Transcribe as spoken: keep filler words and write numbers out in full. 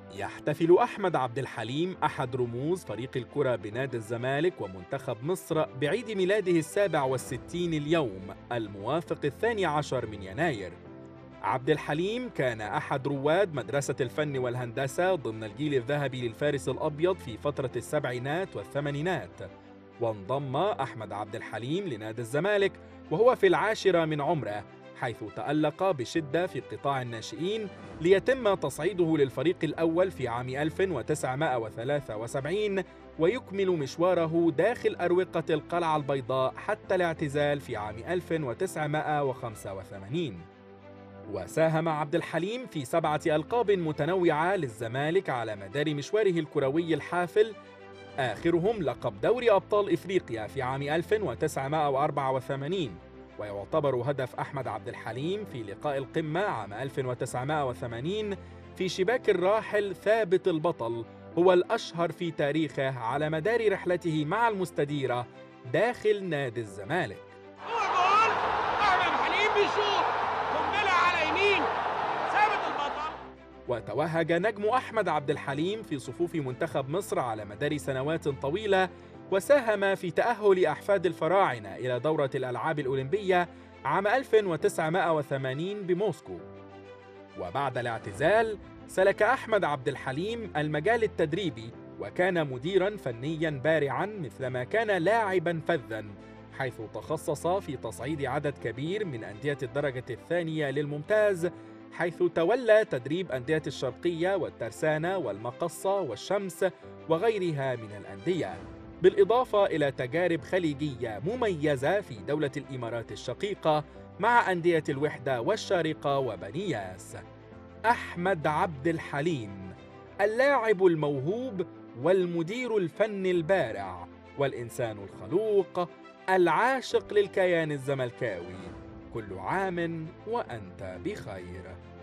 يحتفل أحمد عبد الحليم أحد رموز فريق الكرة بنادي الزمالك ومنتخب مصر بعيد ميلاده السابع والستين اليوم الموافق الثاني عشر من يناير. عبد الحليم كان أحد رواد مدرسة الفن والهندسة ضمن الجيل الذهبي للفارس الأبيض في فترة السبعينات والثمانينات، وانضم أحمد عبد الحليم لنادي الزمالك وهو في العاشرة من عمره، حيث تألق بشدة في قطاع الناشئين ليتم تصعيده للفريق الأول في عام ألف وتسعمائة وثلاثة وسبعين ويكمل مشواره داخل أروقة القلعة البيضاء حتى الاعتزال في عام ألف وتسعمائة وخمسة وثمانين. وساهم عبد الحليم في سبعة ألقاب متنوعة للزمالك على مدار مشواره الكروي الحافل، آخرهم لقب دوري أبطال إفريقيا في عام ألف وتسعمائة وأربعة وثمانين. ويعتبر هدف أحمد عبد الحليم في لقاء القمة عام ألف وتسعمائة وثمانين في شباك الراحل ثابت البطل هو الأشهر في تاريخه على مدار رحلته مع المستديرة داخل نادي الزمالك. هو جول. احمد حليم بيشوط قنبله على يمين ثابت البطل. وتوهج نجم أحمد عبد الحليم في صفوف منتخب مصر على مدار سنوات طويلة، وساهم في تأهل أحفاد الفراعنة إلى دورة الألعاب الأولمبية عام ألف وتسعمائة وثمانين بموسكو. وبعد الاعتزال سلك أحمد عبد الحليم المجال التدريبي وكان مديراً فنياً بارعاً مثلما كان لاعباً فذاً، حيث تخصص في تصعيد عدد كبير من أندية الدرجة الثانية للممتاز، حيث تولى تدريب أندية الشرقية والترسانة والمقصة والشمس وغيرها من الأندية، بالإضافة إلى تجارب خليجية مميزة في دولة الإمارات الشقيقة مع أندية الوحدة والشارقة وبنياس. أحمد عبد الحليم، اللاعب الموهوب والمدير الفني البارع والإنسان الخلوق العاشق للكيان الزملكاوي، كل عام وأنت بخير.